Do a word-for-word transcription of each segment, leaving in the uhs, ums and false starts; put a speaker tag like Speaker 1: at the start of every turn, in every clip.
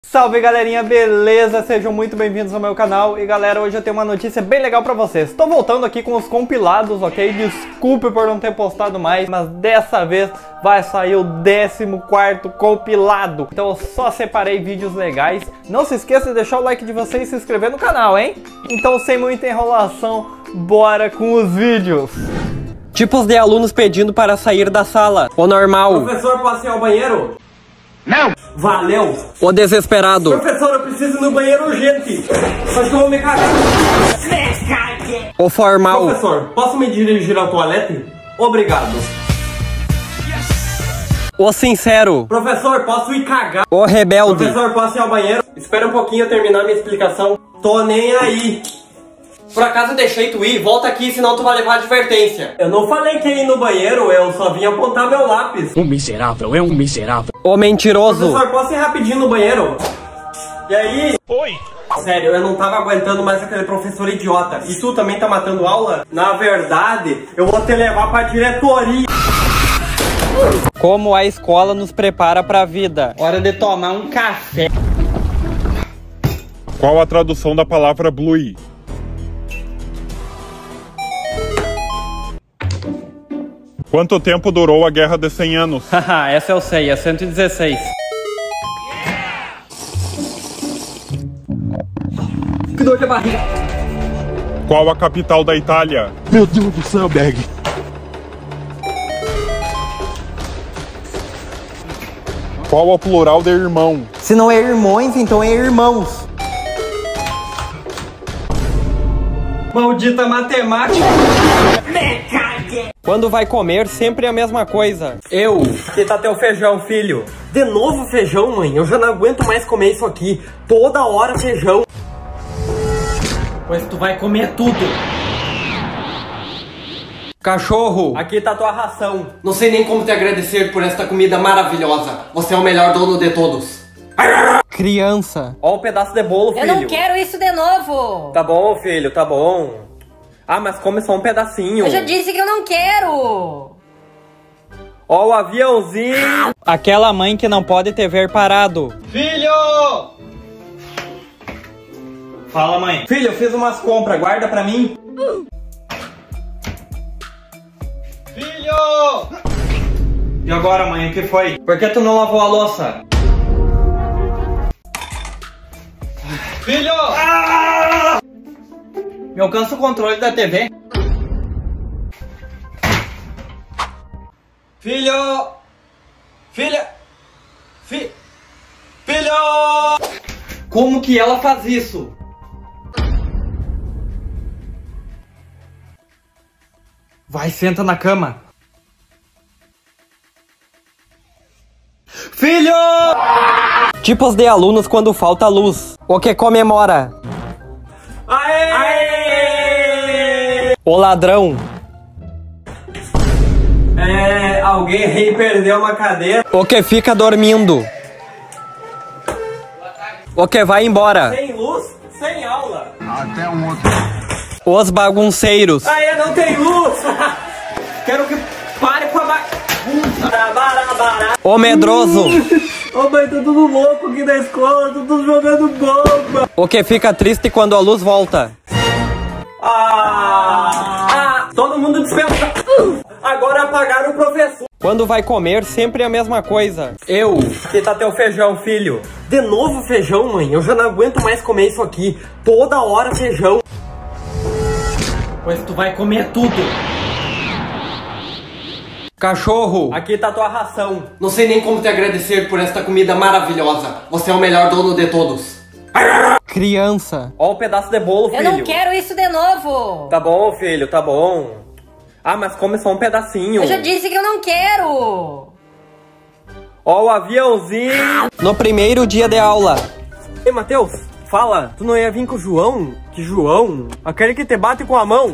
Speaker 1: Salve galerinha, beleza? Sejam muito bem-vindos ao meu canal. E galera, hoje eu tenho uma notícia bem legal pra vocês. Tô voltando aqui com os compilados, ok? Desculpe por não ter postado mais, mas dessa vez vai sair o décimo quarto compilado. Então eu só separei vídeos legais. Não se esqueça de deixar o like de vocês e se inscrever no canal, hein? Então sem muita enrolação, bora com os vídeos. Tipos de alunos pedindo para sair da sala. O normal.
Speaker 2: Professor, posso ir ao banheiro?
Speaker 3: Não!
Speaker 2: Valeu!
Speaker 1: O desesperado.
Speaker 2: Professor, eu preciso ir no banheiro urgente. Acho que eu vou me cagar.
Speaker 1: O formal.
Speaker 2: Professor, posso me dirigir ao toalete? Obrigado.
Speaker 1: O sincero.
Speaker 2: Professor, posso ir cagar?
Speaker 1: O rebelde.
Speaker 2: Professor, posso ir ao banheiro? Espera um pouquinho eu terminar minha explicação. Tô nem aí.
Speaker 1: Por acaso deixei tu ir? Volta aqui, senão tu vai levar advertência.
Speaker 2: Eu não falei que ia ir no banheiro, eu só vim apontar meu lápis.
Speaker 3: Um miserável, é um miserável.
Speaker 1: O mentiroso.
Speaker 2: Professor, posso ir rapidinho no banheiro? E aí?
Speaker 3: Oi!
Speaker 2: Sério, eu não tava aguentando mais aquele professor idiota. E tu também tá matando aula? Na verdade, eu vou te levar pra diretoria.
Speaker 1: Como a escola nos prepara pra vida. Hora de tomar um café.
Speaker 4: Qual a tradução da palavra blue? Quanto tempo durou a Guerra de cem anos?
Speaker 1: Haha, essa eu sei, é cento e dezesseis.
Speaker 2: Que dor de barriga.
Speaker 4: Qual a capital da Itália?
Speaker 3: Meu Deus do céu, Berg.
Speaker 4: Qual o plural de irmão?
Speaker 1: Se não é irmãos, então é irmãos.
Speaker 2: Maldita matemática.
Speaker 1: Quando vai comer, sempre a mesma coisa.
Speaker 2: Eu. Que tá teu feijão, filho? De novo feijão, mãe? Eu já não aguento mais comer isso aqui. Toda hora feijão.
Speaker 1: Pois tu vai comer tudo. Cachorro.
Speaker 2: Aqui tá tua ração. Não sei nem como te agradecer por esta comida maravilhosa. Você é o melhor dono de todos.
Speaker 1: Criança.
Speaker 2: Ó, um pedaço de bolo, filho.
Speaker 5: Eu não quero isso de novo.
Speaker 2: Tá bom, filho, tá bom. Ah, mas come só um pedacinho.
Speaker 5: Eu já disse que eu não quero.
Speaker 2: Ó, o aviãozinho.
Speaker 1: Aquela mãe que não pode te ver parado.
Speaker 2: Filho!
Speaker 1: Fala, mãe.
Speaker 2: Filho, eu fiz umas compras, guarda pra mim. Filho!
Speaker 1: E agora, mãe, o que foi?
Speaker 2: Por que tu não lavou a louça? Filho!
Speaker 1: Ah! Me alcança o controle da T V.
Speaker 2: Filho! Filha! Fi... Filho!
Speaker 1: Como que ela faz isso? Vai, senta na cama.
Speaker 2: Filho!
Speaker 1: Tipos de alunos quando falta luz. O que comemora.
Speaker 2: Aê! Aê!
Speaker 1: O ladrão.
Speaker 2: É... Alguém perdeu uma cadeira.
Speaker 1: O que fica dormindo. O que vai embora.
Speaker 2: Sem luz, sem aula.
Speaker 3: Até um outro.
Speaker 1: Os bagunceiros.
Speaker 2: Aê, não tem luz! Quero que pare com a bagunça. Bará, bará.
Speaker 1: O medroso.
Speaker 2: Ô mãe, tá tudo louco aqui na escola, tá tudo jogando bomba.
Speaker 1: O que fica triste quando a luz volta.
Speaker 2: Ah, ah, todo mundo dispensa. Agora apagaram o professor.
Speaker 1: Quando vai comer, sempre a mesma coisa.
Speaker 2: Eu. Que tá teu feijão, filho? De novo feijão, mãe? Eu já não aguento mais comer isso aqui. Toda hora feijão.
Speaker 1: Pois tu vai comer tudo. Cachorro.
Speaker 2: Aqui tá tua ração. Não sei nem como te agradecer por esta comida maravilhosa. Você é o melhor dono de todos.
Speaker 1: Criança.
Speaker 2: Ó, um pedaço de bolo, filho.
Speaker 5: Eu não quero isso de novo.
Speaker 2: Tá bom, filho, tá bom. Ah, mas come só um pedacinho.
Speaker 5: Eu já disse que eu não quero.
Speaker 2: Ó, o aviãozinho.
Speaker 1: No primeiro dia de aula.
Speaker 2: Ei, Matheus, fala. Tu não ia vir com o João? Que João? Aquele que te bate com a mão.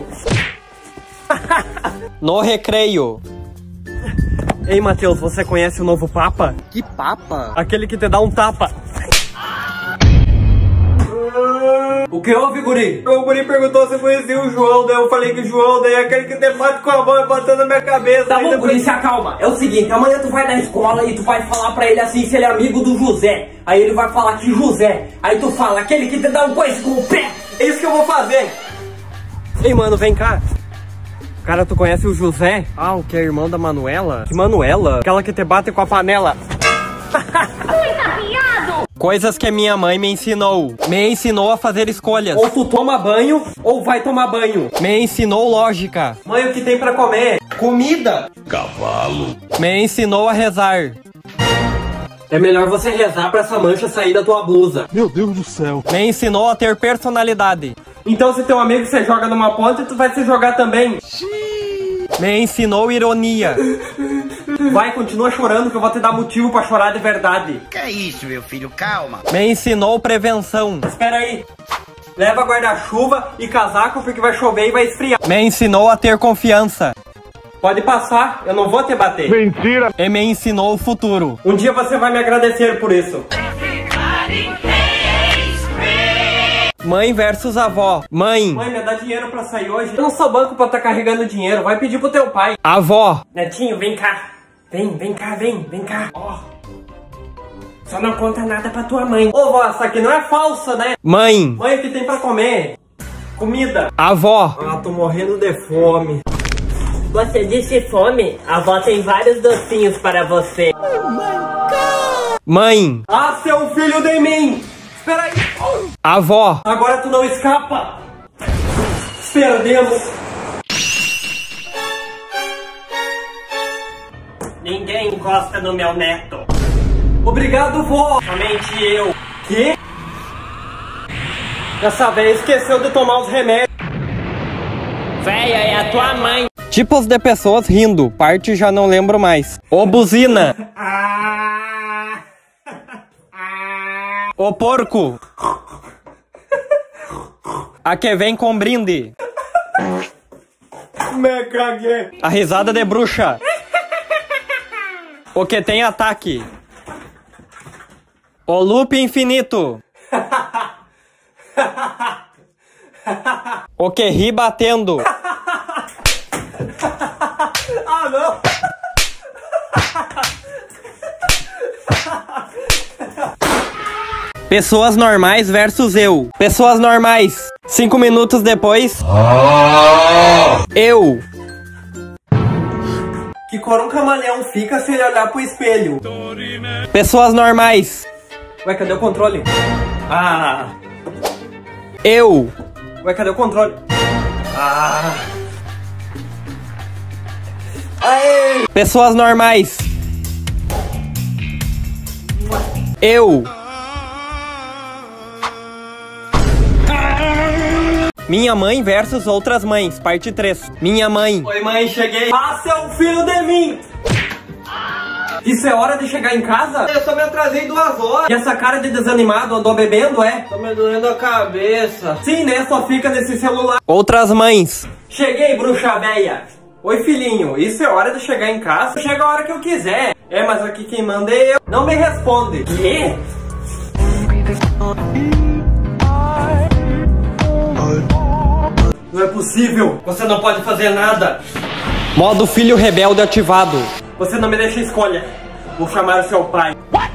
Speaker 1: No recreio.
Speaker 2: Ei, Matheus, você conhece o novo Papa?
Speaker 1: Que papa?
Speaker 2: Aquele que te dá um tapa. O que houve, guri? O guri perguntou se eu conhecia o João, daí eu falei que o João daí é aquele que te bate com a mão e batendo na minha cabeça.
Speaker 6: Tá bom,
Speaker 2: depois...
Speaker 6: guri, se acalma. É o seguinte, amanhã tu vai na escola e tu vai falar pra ele assim se ele é amigo do José. Aí ele vai falar que José. Aí tu fala, aquele que te dá um coice com o pé.
Speaker 2: É isso que eu vou fazer. Ei, mano, vem cá. Cara, tu conhece o José? Ah, o que é irmão da Manuela? Que Manuela? Aquela que te bate com a panela.
Speaker 1: Coisas que minha mãe me ensinou. Me ensinou a fazer escolhas.
Speaker 2: Ou tu toma banho, ou vai tomar banho.
Speaker 1: Me ensinou lógica.
Speaker 2: Mãe, o que tem pra comer? Comida.
Speaker 1: Me ensinou a rezar.
Speaker 2: É melhor você rezar pra essa mancha sair da tua blusa.
Speaker 3: Meu Deus do céu.
Speaker 1: Me ensinou a ter personalidade.
Speaker 2: Então se teu amigo você joga numa ponta, tu vai se jogar também.
Speaker 1: Me ensinou ironia.
Speaker 2: Vai, continua chorando que eu vou te dar motivo pra chorar de verdade.
Speaker 7: Que é isso, meu filho? Calma.
Speaker 1: Me ensinou prevenção.
Speaker 2: Espera aí. Leva guarda-chuva e casaco porque vai chover e vai esfriar.
Speaker 1: Me ensinou a ter confiança.
Speaker 2: Pode passar, eu não vou te bater.
Speaker 3: Mentira.
Speaker 1: E me ensinou o futuro.
Speaker 2: Um dia você vai me agradecer por isso.
Speaker 1: Mãe versus avó. Mãe.
Speaker 2: Mãe, me dá dinheiro pra sair hoje. Eu não sou banco pra tá carregando dinheiro. Vai pedir pro teu pai.
Speaker 1: Avó.
Speaker 2: Netinho, vem cá. Vem, vem cá, vem, vem cá. Ó. Só não conta nada pra tua mãe. Ô, vó, essa aqui não é falsa, né?
Speaker 1: Mãe.
Speaker 2: Mãe, o que tem pra comer? Comida.
Speaker 1: Avó.
Speaker 2: Ah, tô morrendo de fome.
Speaker 6: Você disse fome? A avó tem vários docinhos para você.
Speaker 1: Mãe.
Speaker 2: Ah, seu filho de mim. Espera aí.
Speaker 1: Avó.
Speaker 2: Agora tu não escapa. Perdemos.
Speaker 6: Ninguém encosta no meu neto.
Speaker 2: Obrigado, vó.
Speaker 6: Somente eu.
Speaker 2: Que? Dessa vez esqueceu de tomar os remédios.
Speaker 6: Véia, é a tua mãe.
Speaker 1: Tipos de pessoas rindo. Parte já não lembro mais. O buzina.
Speaker 2: Ah.
Speaker 1: O porco. A que vem com brinde.
Speaker 2: Me caguei.
Speaker 1: A risada de bruxa. O que tem ataque. O loop infinito. O que ri batendo.
Speaker 2: Ah, não.
Speaker 1: Pessoas normais versus eu. Pessoas normais. Cinco minutos depois. Eu.
Speaker 2: Que cor um camaleão fica se ele olhar pro espelho?
Speaker 1: Pessoas normais.
Speaker 2: Ué, cadê o controle? Ah.
Speaker 1: Eu.
Speaker 2: Ué, cadê o controle? Ah. Aê!
Speaker 1: Pessoas normais. Eu. Minha mãe versus outras mães, parte três. Minha mãe.
Speaker 2: Oi, mãe, cheguei. Ah, seu filho de mim! Isso é hora de chegar em casa? Eu só me atrasei duas horas. E essa cara de desanimado andou bebendo, é? Tá me doendo a cabeça. Sim, né? Só fica nesse celular.
Speaker 1: Outras mães.
Speaker 2: Cheguei, bruxa véia. Oi, filhinho. Isso é hora de chegar em casa? Chega a hora que eu quiser. É, mas aqui quem manda é eu. Não me responde. Quê? Não é possível. Você não pode fazer nada.
Speaker 1: Modo filho rebelde ativado.
Speaker 2: Você não me deixa escolha. Vou chamar o seu pai. What?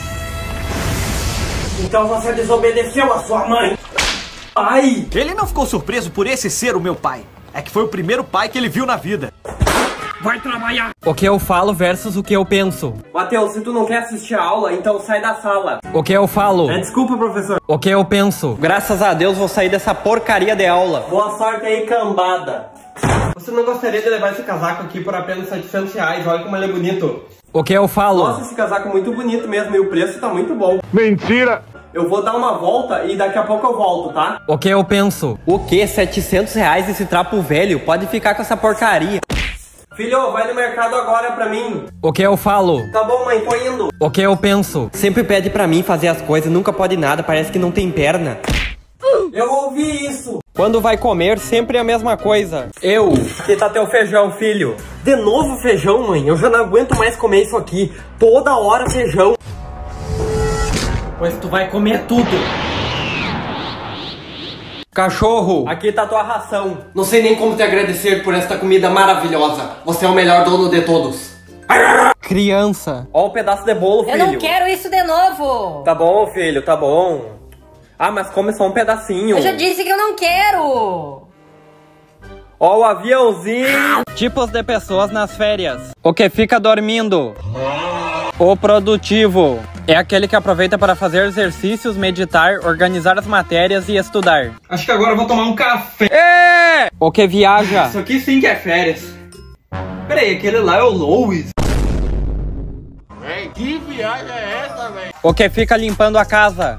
Speaker 2: Então você desobedeceu a sua mãe. Pai!
Speaker 8: Ele não ficou surpreso por esse ser o meu pai. É que foi o primeiro pai que ele viu na vida.
Speaker 2: Vai trabalhar!
Speaker 1: O que eu falo versus o que eu penso.
Speaker 2: Matheus, se tu não quer assistir a aula, então sai da sala.
Speaker 1: O que eu falo.
Speaker 2: É, desculpa, professor.
Speaker 1: O que eu penso. Graças a Deus vou sair dessa porcaria de aula.
Speaker 2: Boa sorte aí, cambada. Você não gostaria de levar esse casaco aqui por apenas setecentos reais? Olha como ele é bonito.
Speaker 1: O que eu falo.
Speaker 2: Nossa, esse casaco é muito bonito mesmo e o preço tá muito bom.
Speaker 3: Mentira.
Speaker 2: Eu vou dar uma volta e daqui a pouco eu volto, tá?
Speaker 1: O que eu penso. O que? setecentos reais esse trapo velho? Pode ficar com essa porcaria.
Speaker 2: Filho, vai no mercado agora pra mim.
Speaker 1: O que eu falo.
Speaker 2: Tá bom, mãe, tô indo.
Speaker 1: O que eu penso. Sempre pede pra mim fazer as coisas, nunca pode nada, parece que não tem perna.
Speaker 2: Eu ouvi isso.
Speaker 1: Quando vai comer, sempre a mesma coisa. Eu.
Speaker 2: Que tá teu feijão, filho? De novo feijão, mãe? Eu já não aguento mais comer isso aqui. Toda hora feijão.
Speaker 1: Pois tu vai comer tudo.
Speaker 2: Cachorro, aqui tá tua ração. Não sei nem como te agradecer por esta comida maravilhosa. Você é o melhor dono de todos.
Speaker 1: Criança.
Speaker 2: Ó o pedaço de bolo, filho.
Speaker 5: Eu não quero isso de novo.
Speaker 2: Tá bom, filho, tá bom. Ah, mas come só um pedacinho.
Speaker 5: Eu já disse que eu não quero.
Speaker 2: Ó o aviãozinho.
Speaker 1: Tipos de pessoas nas férias. O que fica dormindo. O produtivo. É aquele que aproveita para fazer exercícios, meditar, organizar as matérias e estudar.
Speaker 2: Acho que agora eu vou tomar um café.
Speaker 1: É! O que viaja.
Speaker 2: Isso aqui sim que é férias. Peraí, aquele lá é o Louis.
Speaker 3: Véi, que viagem é essa, velho?
Speaker 1: O que fica limpando a casa.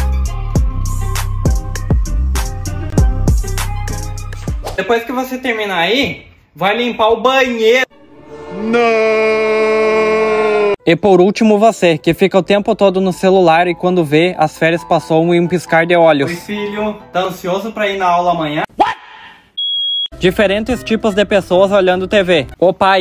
Speaker 2: Depois que você terminar aí, vai limpar o banheiro.
Speaker 1: E por último você, que fica o tempo todo no celular e quando vê, as férias passou em um piscar de olhos.
Speaker 2: Oi, filho, tá ansioso pra ir na aula amanhã?
Speaker 1: What? Diferentes tipos de pessoas olhando T V. O pai.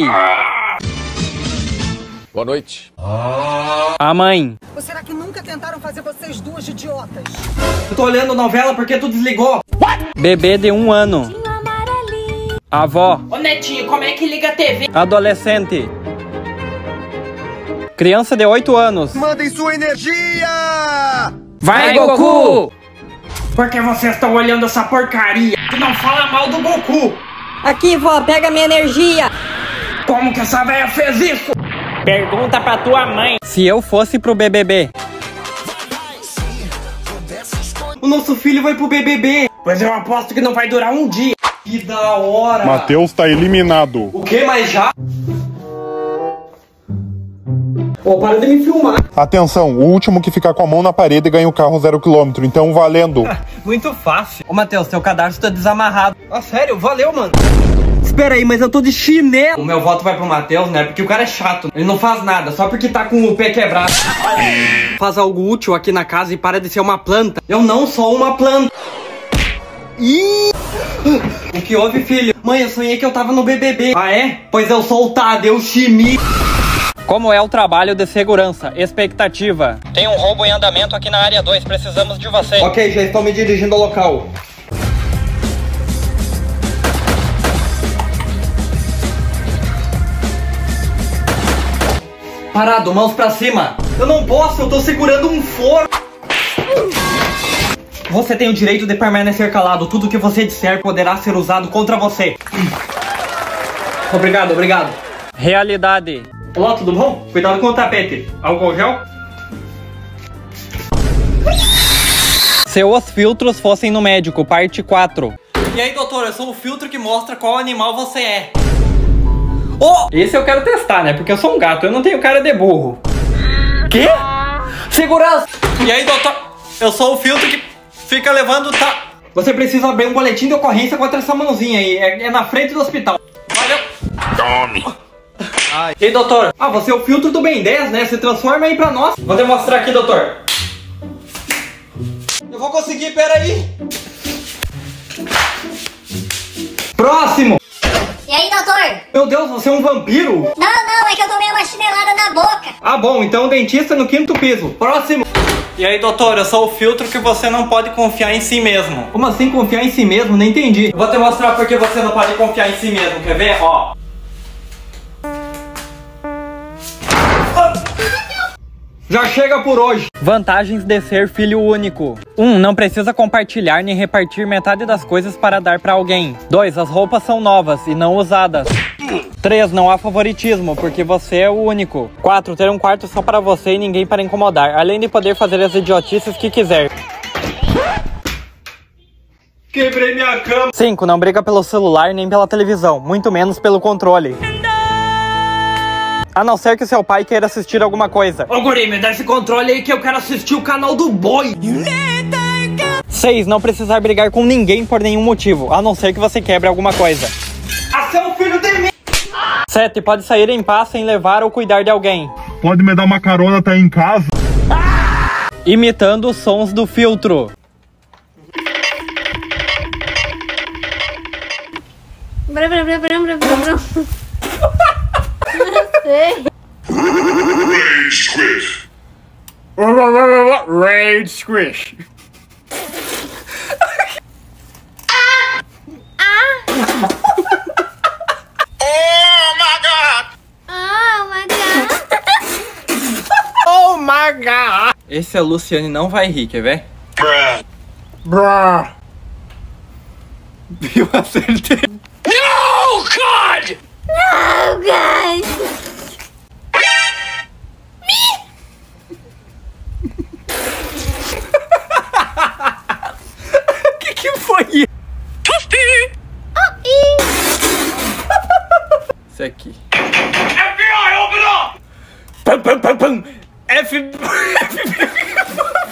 Speaker 3: Boa noite.
Speaker 1: A mãe.
Speaker 9: Ou será que nunca tentaram fazer vocês duas de idiotas?
Speaker 2: Eu tô olhando novela porque tu desligou.
Speaker 1: What? Bebê de um ano. Avó.
Speaker 6: Ô netinho, como é que liga a T V?
Speaker 1: Adolescente. Criança de oito anos.
Speaker 7: Mandem sua energia!
Speaker 1: Vai, Vai Goku! Goku!
Speaker 6: Por que vocês estão olhando essa porcaria? Tu não fala mal do Goku!
Speaker 5: Aqui, vó, pega minha energia!
Speaker 6: Como que essa velha fez isso?
Speaker 1: Pergunta pra tua mãe. Se eu fosse pro B B B.
Speaker 2: O nosso filho vai pro B B B.
Speaker 6: Pois eu aposto que não vai durar um dia.
Speaker 2: Que da hora!
Speaker 4: Matheus tá eliminado.
Speaker 2: O que, mas já? Pô, para de me filmar.
Speaker 4: Atenção, o último que ficar com a mão na parede ganha o carro zero quilômetro, então valendo.
Speaker 2: Muito fácil. Ô, Matheus, teu cadastro tá desamarrado. Ah, sério? Valeu, mano. Espera aí, mas eu tô de chinelo. O meu voto vai pro Matheus, né? Porque o cara é chato. Ele não faz nada, só porque tá com o pé quebrado. Faz algo útil aqui na casa e para de ser uma planta. Eu não sou uma planta. Ih! O que houve, filho? Mãe, eu sonhei que eu tava no B B B. Ah, é? Pois eu sou o Tadeu Chimi.
Speaker 1: Como é o trabalho de segurança? Expectativa. Tem um roubo em andamento aqui na área dois, precisamos de você.
Speaker 2: Ok, já estou me dirigindo ao local. Parado, mãos pra cima. Eu não posso, eu tô segurando um forno. Você tem o direito de permanecer calado. Tudo que você disser poderá ser usado contra você. Obrigado, obrigado.
Speaker 1: Realidade.
Speaker 2: Olá, tudo bom? Cuidado com o tapete. Álcool gel?
Speaker 1: Se os filtros fossem no médico, parte quatro.
Speaker 2: E aí, doutor, eu sou o filtro que mostra qual animal você é. Oh! Esse eu quero testar, né? Porque eu sou um gato, eu não tenho cara de burro. Quê? Segurança! E aí, doutor, eu sou o filtro que fica levando tá. Você precisa abrir um boletim de ocorrência contra essa mãozinha aí. É, é na frente do hospital. Valeu!
Speaker 4: Tome!
Speaker 2: Ai. Ei, doutor. Ah, você é o filtro do Ben dez, né? Se transforma aí pra nós. Vou demonstrar aqui, doutor. Eu vou conseguir, peraí. Próximo.
Speaker 5: E aí, doutor?
Speaker 2: Meu Deus, você é um vampiro?
Speaker 5: Não, não, é que eu tomei uma chinelada na boca.
Speaker 2: Ah, bom, então dentista no quinto piso. Próximo. E aí, doutor, eu sou o filtro que você não pode confiar em si mesmo. Como assim confiar em si mesmo? Não entendi. Eu vou te mostrar porque você não pode confiar em si mesmo. Quer ver? Ó. Já chega por hoje.
Speaker 1: Vantagens de ser filho único. um. Não precisa compartilhar nem repartir metade das coisas para dar para alguém. dois. As roupas são novas e não usadas. três. Não há favoritismo, porque você é o único. quatro. Ter um quarto só para você e ninguém para incomodar, além de poder fazer as idiotices que quiser.
Speaker 2: Quebrei minha cama.
Speaker 1: cinco. Não briga pelo celular nem pela televisão, muito menos pelo controle. A não ser que seu pai queira assistir alguma coisa.
Speaker 6: Ô guri, me dá esse controle aí que eu quero assistir o canal do boi.
Speaker 1: seis. Não precisar brigar com ninguém por nenhum motivo, a não ser que você quebre alguma coisa.
Speaker 2: Ah, você é um filho de mim.
Speaker 1: sete. Pode sair em paz sem levar ou cuidar de alguém.
Speaker 4: Pode me dar uma carona até em casa?
Speaker 1: Imitando os sons do filtro.
Speaker 5: Brum, brum, brum, brum, brum, brum. Sei.
Speaker 4: Rage Squish.
Speaker 3: Rage Squish.
Speaker 1: H. Esse a Luciane não vai rir, quer ver?
Speaker 3: Bruh.
Speaker 1: Eu acertei.
Speaker 3: No, God!
Speaker 5: Oh, God.
Speaker 1: O que que foi isso? Isso aqui.
Speaker 3: F B I, open up!
Speaker 1: Pum, pum, pum, pum. F...